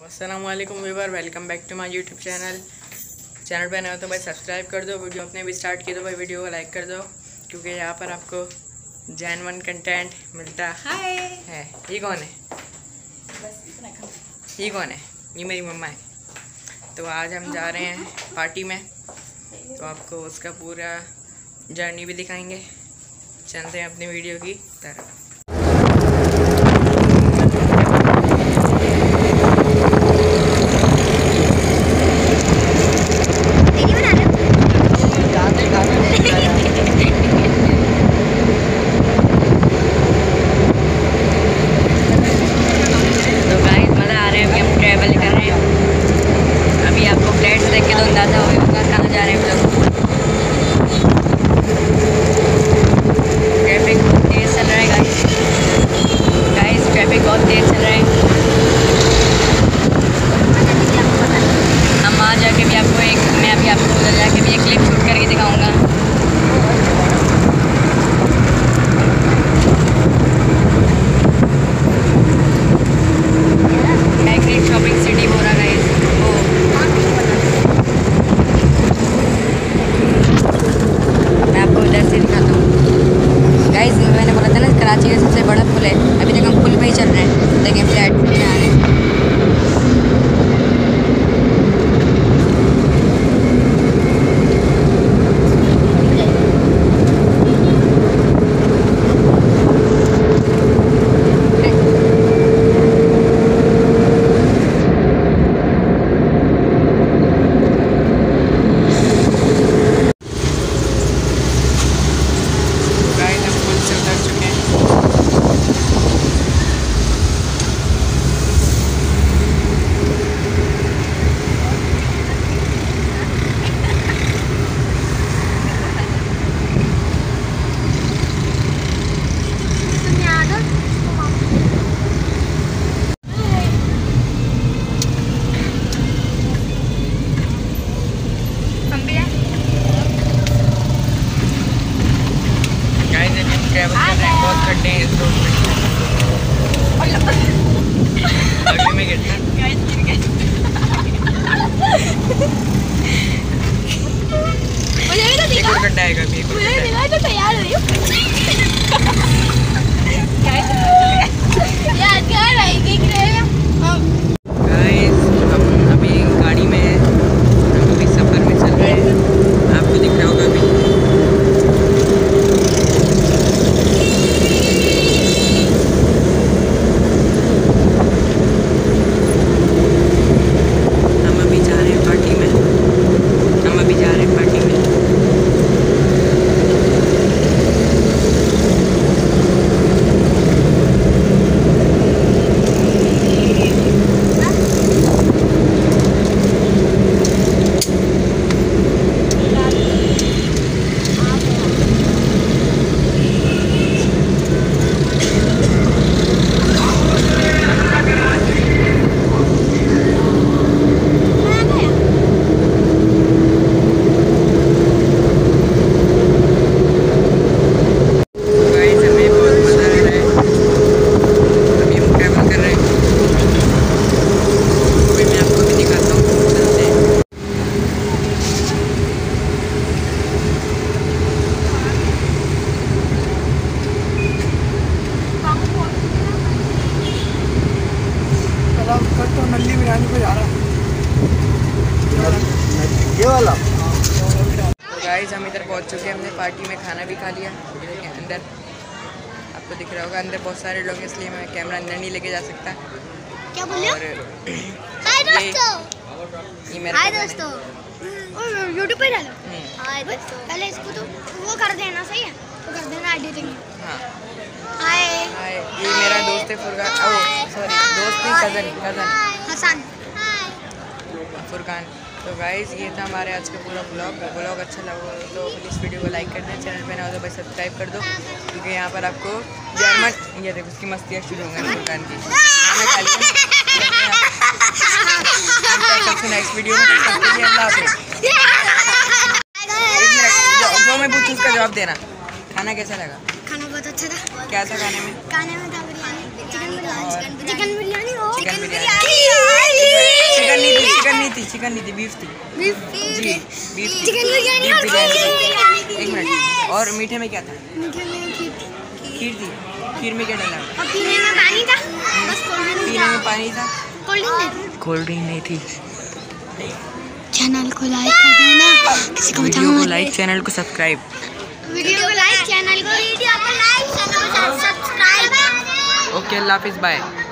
अस्सलामुअलैकुम viewer, welcome back to my YouTube channel पे नए हो तो भाई सब्सक्राइब कर दो। वीडियो अपने भी स्टार्ट की तो भाई वीडियो को लाइक कर दो, क्योंकि यहाँ पर आपको जेन्युइन कंटेंट मिलता है। ये कौन है? ये कौन है? ये मेरी मम्मा है। तो आज हम जा रहे हैं पार्टी में, तो आपको उसका पूरा जर्नी भी दिखाएंगे। चलते हैं अपनी वीडियो की तरफ। कराची का सबसे बड़ा पुल है। अभी तक हम पुल पे ही चल रहे हैं, लेकिन फ्लैट में आ रहे हैं। बहुत खड्डे हैं इस रोड में। आगे में गिरना एक और खड्डा आएगा अभी। तो तैयार हो रही हूँ। गाइस, हम अभी गाड़ी में हैं, हम अभी सफ़र में चल रहे हैं। आपको दिख रहा होगा अभी। तो नल्ली बिरयानी पे जा रहा है ये वाला। तो गाइस, हम इधर पहुंच चुके हैं। हमने पार्टी में खाना भी खा लिया। अंदर आपको दिख रहा होगा, अंदर बहुत सारे लोग हैं, इसलिए मैं कैमरा अंदर नहीं लेके जा सकता। क्या बोल रहे हो? हाय दोस्तों, ये मेरा हाय दोस्तों, यूट्यूब पे डालो। हाय दोस्तों, पहले इसको तो वो कर देना, सही है? तो कर देना एडिटिंग। हाँ, हाय हाय। ये मेरा दोस्त है फुरकान। सॉरी, दोस्त नहीं, कज़न हसन। फुरकान। तो गाइस, ये था हमारे आज का पूरा ब्लॉग अच्छा लगा तो प्लीज़ वीडियो को लाइक कर दें। चैनल पे ना हो तो भाई सब्सक्राइब कर दो, क्योंकि यहाँ पर आपको जर्मन, ये देखो उसकी मस्तियाँ शुरू होंगी फुरकान की। सबसे नेक्स्ट वीडियो में जो मैं पूछूँ उसका जवाब देना। खाना कैसा लगा? खाना बहुत अच्छा था। क्या था खाने में? खाने में था biryani, chicken biryani, chicken biryani, chicken biryani. Chicken नहीं थी, बीफ थी। बीफ जी, बीफ थी। चिकन बिरयानी बीफ और बिरयानी। एक मिनट, और मीठे में क्या था? मीठे में खीर खीर थी। खीर में क्या डाला? और पीने में पानी था, बस कोल्ड ड्रिंक पीने में पानी था। कोल्ड ड्रिंक नहीं थी। चैनल को लाइक कर देना, किसी को वीडियो को लाइक, चैनल को सब्सक्राइब। वीडियो को लाइक, चैनल को सब्सक्राइब। ओके, अल्लाह हाफिज़, बाय।